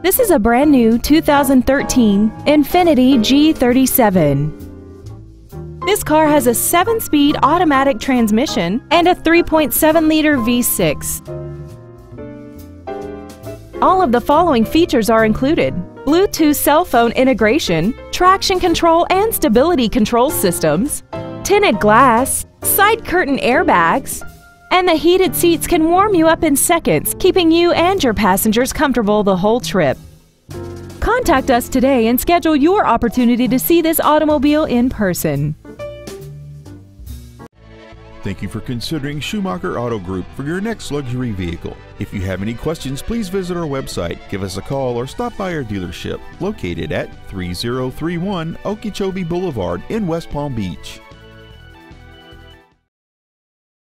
This is a brand new 2013 Infiniti G37. This car has a 7-speed automatic transmission and a 3.7-liter V6. All of the following features are included: Bluetooth cell phone integration, traction control and stability control systems, tinted glass, side curtain airbags, and the heated seats can warm you up in seconds, keeping you and your passengers comfortable the whole trip. Contact us today and schedule your opportunity to see this automobile in person. Thank you for considering Schumacher Auto Group for your next luxury vehicle. If you have any questions, please visit our website, give us a call, or stop by our dealership located at 3031 Okeechobee Boulevard in West Palm Beach.